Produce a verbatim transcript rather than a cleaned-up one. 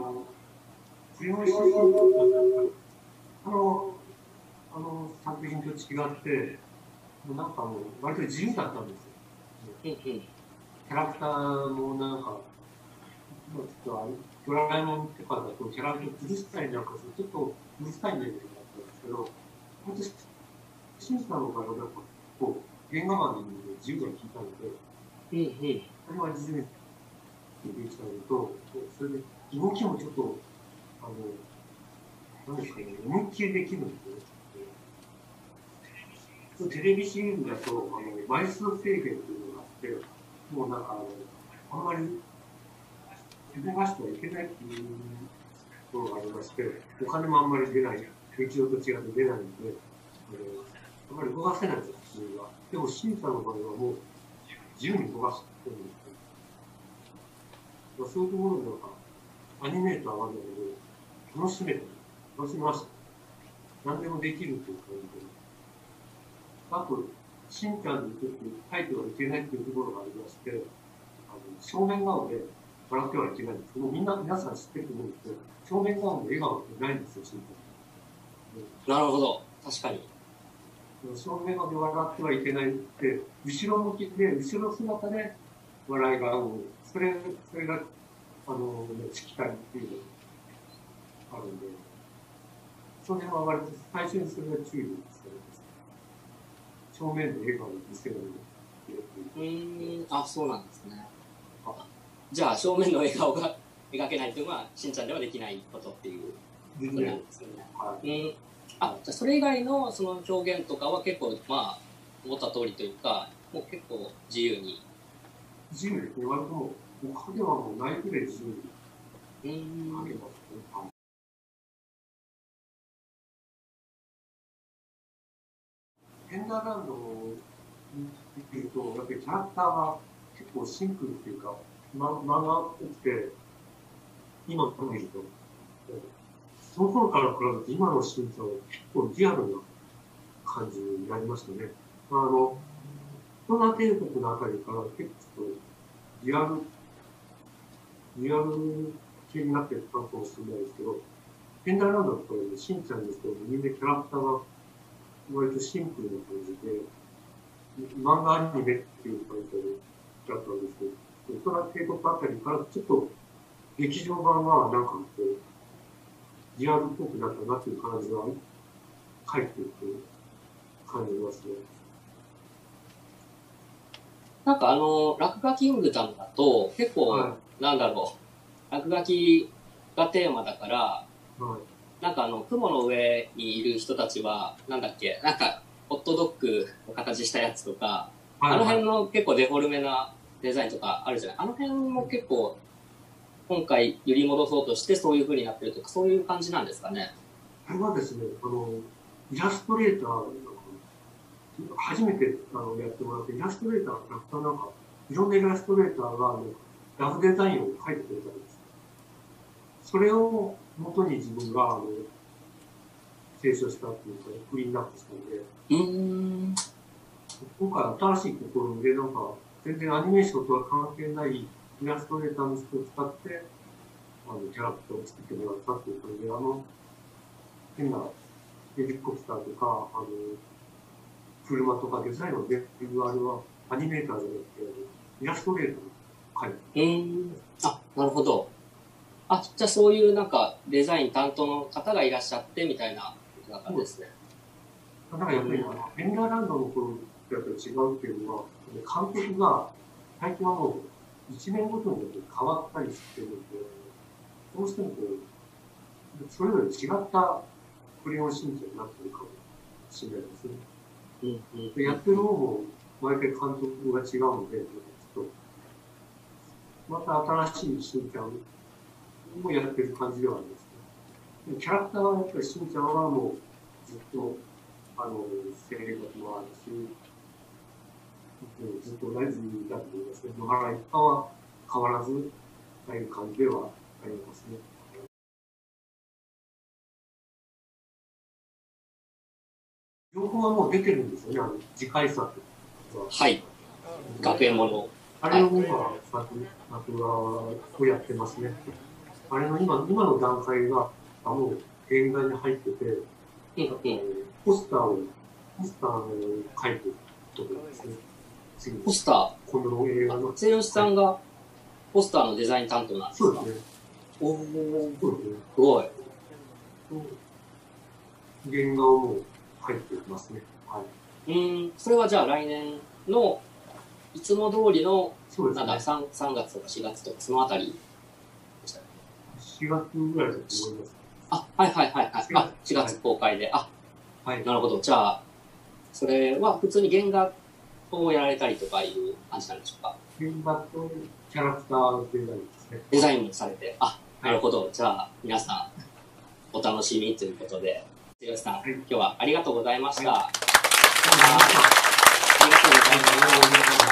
の、クレヨンしんちゃん、あの、あの作品と違って、もうなんかもう、割と自由だったんですよ。 うんうん、キャラクターもなんか、ちょっとドラえもんとかだとキャラクター崩したりなんかするとちょっと難しいんだったんですけど、本当に審査の場合はなんかこう原画マンに自由が効いたので、 うんうん、 それは自由にできたのと、それで動きもちょっとあのなんですかね、思いっきりできるんですよね。テレビシリーズだとあの枚数制限というのがあって、もうなんかあのあんまり動かしてはいけないっていうところがありまして、お金もあんまり出ない、劇場と違って出ないので、えー、あんまり動かせないんですよ、普通は。でも、審査の場合はもう、自由に動かしてるんですよ。そういうところでなんか、アニメーターはあるので、楽しめた、楽しみました。何でもできるっていう感じで。あと、しんちゃんにとって書いてはいけないっていうところがありまして、あの正面顔で笑ってはいけないんですけど、みんな、皆さん知ってると思うんですけど、正面顔の笑顔ってないんですよ、しんちゃん。なるほど、確かに。 正面顔で笑ってはいけないって、後ろ向きで、後ろ姿で笑いが合う。それ、それが、あの、しきたりっていうのがあるんで、その辺は割と最初にそれが注意ですけど、正面で笑顔を見せるのうーん、あ、そうなんですね。じゃあ、正面の笑顔が描けないというのは、しんちゃんではできないことっていうことなんですよね。はい、うん、あ、じゃあそれ以外のその表現とかは結構、まあ、思った通りというか、もう結構自由に。 自由ですね。割ともう、影はもうないくらい自由に描けますね。ペンダーランドを見ると、やっぱりキャラクターが結構シンプルっていうか、ま、漫画っぽくて、今見ると、その頃から比べて今の審査は結構リアルな感じになりましたね。あの、コロナ帝国のあたりから結構リアル、リアル系になってるかもしれないですけど、ペンダーランドだとしんちゃんですけど、みんなキャラクターが割とシンプルな感じで、漫画アニメっていう感じだったんですけど、大人帝国あたりからちょっと劇場版はなんかこう、リアルっぽくなったなっていう感じは書いていく感じますね。 なんかあの、落書きングダムだと結構、はい、なんだろう、落書きがテーマだから、はい、なんかあの、雲の上にいる人たちは、なんだっけ、なんか、ホットドッグの形したやつとか、はいはい、あの辺の結構デフォルメなデザインとかあるじゃない。あの辺も結構、今回揺り戻そうとしてそういう風になってるとか、そういう感じなんですかね。 これはですね、あの、イラストレーター、初めてあのやってもらって、イラストレーターがたくさんなんか、いろんなイラストレーターがあのラフデザインを描いてくれたんです。それを元に自分があの提唱したっていうか、クリーンアップしたので、うん今回新しい試みで、なんか、全然アニメーションとは関係ないイラストレーターの人を使って、あの、キャラクターを作ってもらったっていう感じで、あの、変なヘリコプターとか、あの、車とかデザインの全部あれはアニメーターじゃなくて、イラストレーターが描いてる。うん。 あ、なるほど。あ、じゃあそういうなんかデザイン担当の方がいらっしゃってみたいな感じですね。 だからやっぱり、ペンダーランドの頃とやっぱり違うっていうのは、監督が最近はもういちねんごとに変わったりしてるんで、どうしてもこう、それぞれ違ったクレヨンしんちゃんになってるかもしれないですね。うんうん、やってる方も毎回監督が違うので、ちょっとまた新しいしんちゃんもやってる感じではありますね。キャラクターはやっぱりしんちゃんはもうずっとあの性格もあるし、ずっと同じだと思いますね。野原一家は変わらずああいう感じではありますね。情報はもう出てるんですよね、あの次回作は。 はい。学園もの。 あれを今、作画をやってますね。 あれの今、今の段階が、あの、現代に入ってて、 うんうん、 ポスターを、ポスターを書いてるところですね。次ポスターこの映画の。 末吉さんがポスターのデザイン担当なんですか？ そうですね。 おー、 そうですね。 すごい。 原画をもう書いてますね。はい。 うん、それはじゃあ来年のいつも通りの、 そうですね。 なんだ、3, 3月とかしがつとかそのあたりでしたね。 しがつぐらいだと思います。 あ、はいはいはいはい。あ、しがつ公開で。あ、はい。なるほど。じゃあ、それは普通に原画をやられたりとかいう感じなんでしょうか？ 原画とキャラクターデザインですね。 デザインもされて。あ、なるほど。じゃあ、皆さん、お楽しみということで。剛さん、はい、今日はありがとうございました。はい、ありがとうございました。